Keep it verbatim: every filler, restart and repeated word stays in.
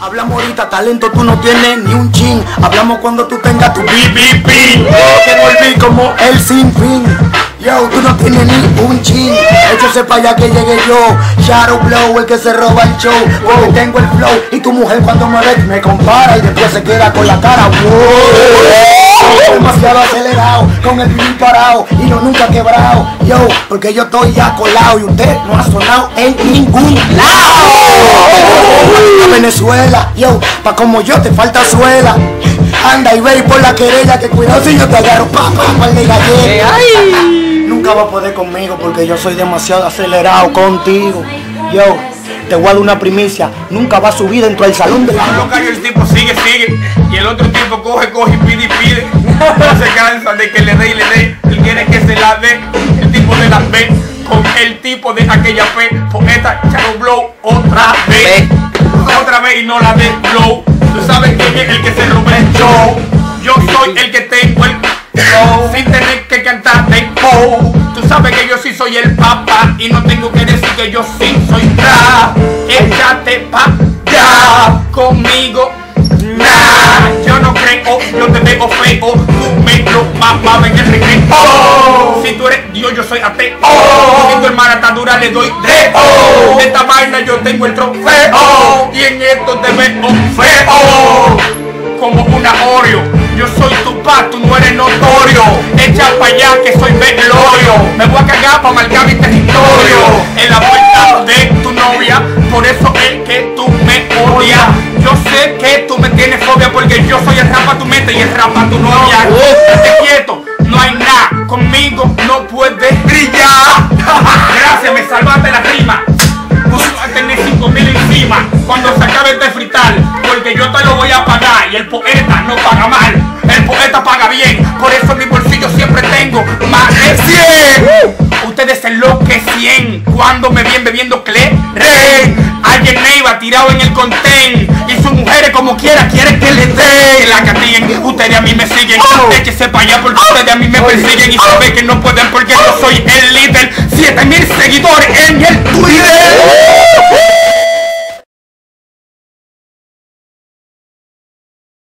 Hablamos ahorita, talento tú no tienes ni un chin. Hablamos cuando tú tengas tu B B P. Te volví como el sin fin. Yo, tú no tienes ni un chin. Échese para allá que llegue yo. Shadow Blow, el que se roba el show. Porque tengo el flow. Y tu mujer cuando me ve me compara y después se queda con la cara. Wow. Demasiado acelerado, con el vivir parado y no nunca quebrado. Yo, porque yo estoy ya colado y usted no ha sonado en ningún lado. A Venezuela, yo, pa' como yo te falta suela. Anda y ve por la querella, que cuidado si yo te agarro, pa, pa, pa, de galleta. Nunca va a poder conmigo porque yo soy demasiado acelerado contigo. Yo, te voy a dar una primicia, nunca va a subir dentro del salón de la loca y el tipo sigue, sigue. Y el otro tipo coge, coge y pide y pide. No se cansa de que le dé y le dé. Él quiere que se la dé. El tipo de la B con el tipo de aquella P. Poeta Shadow Blow otra vez. Otra vez y no la de Blow. Tú sabes quién es el que se rompe el show. Yo soy el que tengo el flow sin tener que cantar de oh. Tú sabes que yo sí soy el papá y no tengo que decir que yo sí soy rap. Échate pa' ya conmigo. Nah, yo no creo, yo te veo feo. Tú me lo mamabas en el recreo. Oh. Si tú eres Dios, yo soy ateo. Oh. Si tu hermana está dura, le doy de oh. Esta vaina yo tengo el trofeo. Oh. Y en esto te veo feo como una Oreo. Yo soy tu pa, tú no eres notorio. Echa pa' allá que soy velorio. Me voy a cagar pa' marcar mi territorio en la puerta de tu novia. Por eso es que tú me odias. Yo sé que tú me tienes fobia porque yo soy el rap a tu mente y el rap a tu novia. Estate quieto, no hay nada. Conmigo no puedes brillar. Gracias, me salvaste la rima. Tú vas a tener cinco mil encima cuando se acabe este frital, porque yo te lo voy a pagar y el poeta no paga mal, el poeta paga bien, por eso en mi bolsillo siempre tengo más de cien. Ustedes se enloquecen cuando me vienen bebiendo cleren. Alguien Neiva tirado en el contén y sus mujeres como quiera quieren que les den la catiguen. Ustedes a mí me siguen, échese para allá porque ustedes a mí me persiguen y saben que no pueden porque yo soy el líder. Siete mil seguidores en el Twitter.